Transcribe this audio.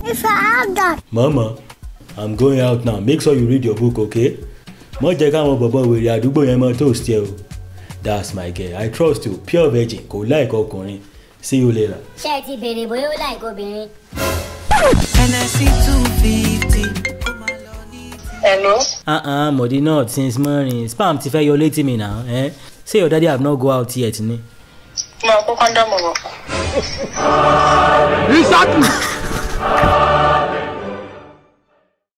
If I have that. Mama, I'm going out now. Make sure you read your book, okay? Mo jẹ́ káwọn bọ̀bọ̀ wèrè àdúgbò yẹn mọ́ toast yẹ o. That's my girl. I trust you. Pure virgin. Kò like ọkùnrin. See you later. Ṣé ẹ ti bèrè bóyá ó like obìnrin? NSC 250. Hello? Modi not since morning. Spam ti fẹ́ yọ létí mi now. Say your daddy have not go out yet ni. Mo kó condom wọ̀. Exactly.